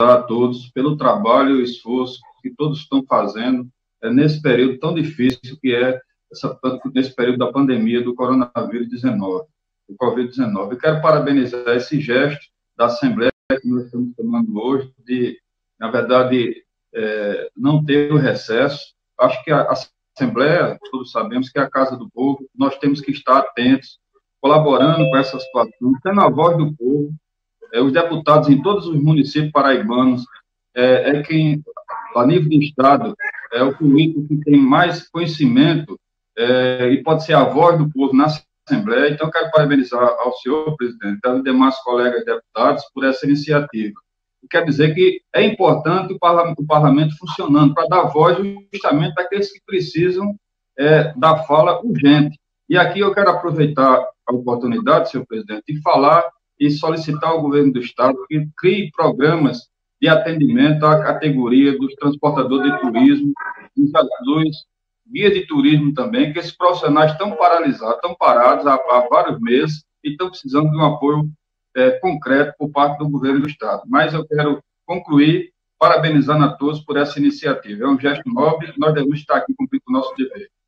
a todos pelo trabalho e esforço que todos estão fazendo nesse período tão difícil que é nesse período da pandemia do coronavírus 19, do Covid-19. Eu quero parabenizar esse gesto da Assembleia que nós estamos tomando hoje, de, na verdade, não ter o recesso. Acho que a Assembleia, todos sabemos que é a Casa do Povo, nós temos que estar atentos, colaborando com essa situação, tendo a voz do povo. Os deputados em todos os municípios paraibanos quem, a nível de Estado, é o político que tem mais conhecimento e pode ser a voz do povo na Assembleia. Então, quero parabenizar ao senhor, presidente, e aos demais colegas deputados por essa iniciativa. Quer dizer que é importante o parlamento funcionando para dar voz justamente àqueles que precisam da fala urgente. E aqui eu quero aproveitar a oportunidade, senhor presidente, de falar e solicitar ao governo do Estado que crie programas de atendimento à categoria dos transportadores de turismo, dos guias de turismo também, que esses profissionais estão paralisados, estão parados há vários meses e estão precisando de um apoio concreto por parte do governo do Estado. Mas eu quero concluir parabenizando a todos por essa iniciativa. É um gesto nobre, nós devemos estar aqui cumprindo o nosso dever.